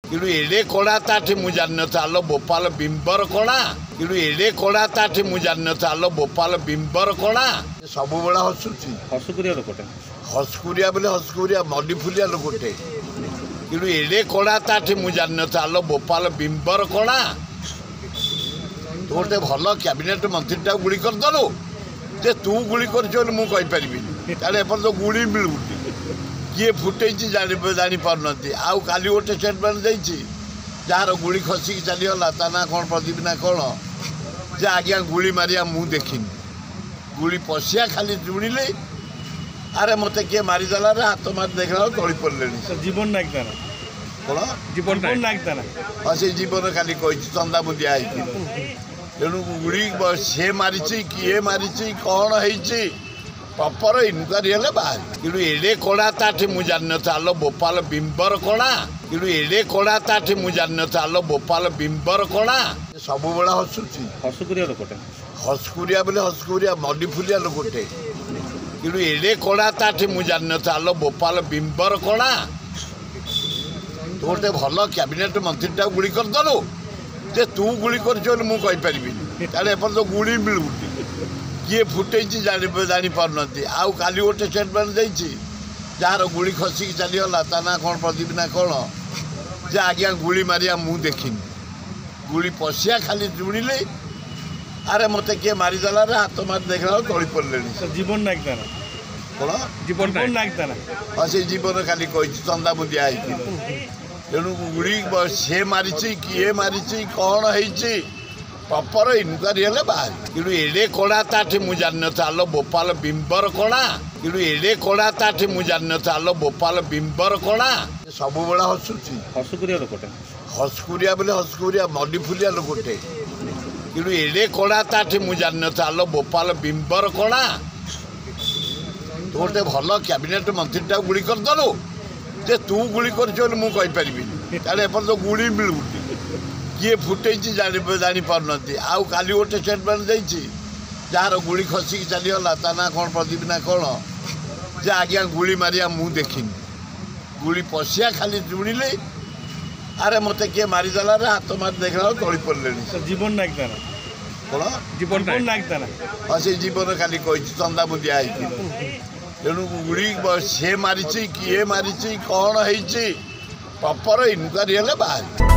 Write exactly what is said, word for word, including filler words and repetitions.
कि एडे कड़ा ताठी मु जान आलो भोपाल बिंबर कड़ा कि एडे कड़ा ताठी मु जान आलो भोपाल बिंबर कड़ा सब बेला हसुची हसुकुरिया लोकटे हसकुरिया बोले हसकुरिया मडिफुलिया लोकटे कि एडे कड़ा ताठी मु जान आलो भोपाल बिंबर कड़ा तू गोटे भल कैबिनेट मंत्रीटा गुड़ी करदेलु जे तू गुड़ी कर मुझे कारण तो गुड़ी मिलू किए फुटे जापार आउ काली गोटे स्टेटमेंट देती जार गुड़ी खसिक चलीगला ता ना कौन प्रदीप ना कौन जे आज्ञा गुड़ी मारिया मु देखनी गुड़ी पशिया खाली जुड़िले अरे मत किए मारिदेला हाथ मार देखला तली पड़े जीवन नायक कौन जीवन नायक हाँ से जीवन खाली कही चंदा मुदिया तेणु गुड़ी सी मारी किए मारी कौन है प्रपर इनक्वारी हेल्ले बाहर कि एडे कड़ा ताठी मु जान आलो भोपाल बिंबर कड़ा कि एडे कड़ा ताठी मु जान आलो भोपाल बिंबर कड़ा सब बेला हसुची हसुकुरिया लोकटे हसकुरिया बोले हसकुरिया मडिफुलिया लोकटे कि एडे कड़ा ताठी मु जान आलो भोपाल बिंबर कड़ा तू गोटे भल कैबिनेट मंत्रीटा गुड़ी करदेलु जे तू गुड़ी कर मुझे कारण तो गुड़ी मिलू किए फुटे जापार आउ काली गोटे स्टेटमेंट देती जार गुड़ी खसिक चलीगला ता ना कौन प्रदीप ना कौन जे आज्ञा गुड़ी मारिया मु देखनी गुड़ी पशिया खाली जुड़िले अरे मत किए मारिदेला हाथ मार देखला तली पड़े जीवन नायक कौन जीवन नायक हाँ से जीवन खाली कही चंदा मुदिया तेणु गुड़ी सी मारी किए मारी कौन है प्रपर इनक्वारी हेल्ले बाहर कि एडे कड़ा ताठी मु जान आलो भोपाल बिंबर कड़ा कि एडे कड़ा ताठी मु जान आलो भोपाल बिंबर कड़ा सब बेला हसुची हसुकुरिया लोकटे हसकुरिया बोले हसकुरिया मडिफुलिया लोकटे कि एडे कड़ा ताठी मु जान आलो भोपाल बिंबर कड़ा तू गोटे भल कैबिनेट मंत्रीटा गुड़ी करदेलु जे तू गुड़ी कर मुझे कारण तो गुड़ी मिलू किए फुटे जापार आउ काली गोटे स्टेटमेंट देती जार गुड़ी खसिक चलीगला ता ना कौन प्रदीप ना कौन जे आज्ञा गुड़ी मारिया मु देखनी गुड़ी पशिया खाली जुड़िले अरे मत किए मारिदेला हाथ मार देखला तली पड़े जीवन नायक कौन जीवन नायक हाँ से जीवन खाली कही चंदा मुदिया तेणु गुड़ी सी मारी किए मारी कौन है प्रपर इनक्वारी हेल्ले बाहर।